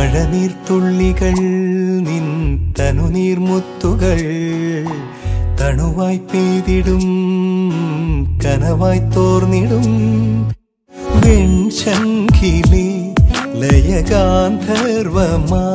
മഴനീർത്തുള്ളികൾ നിൻ തനുനീർമുത്തുകൾ തണുവായി പെയ്തിടും കനവായി തോർന്നിടും വെൺശംഖിലെ ലയഗാന്ധർവമാ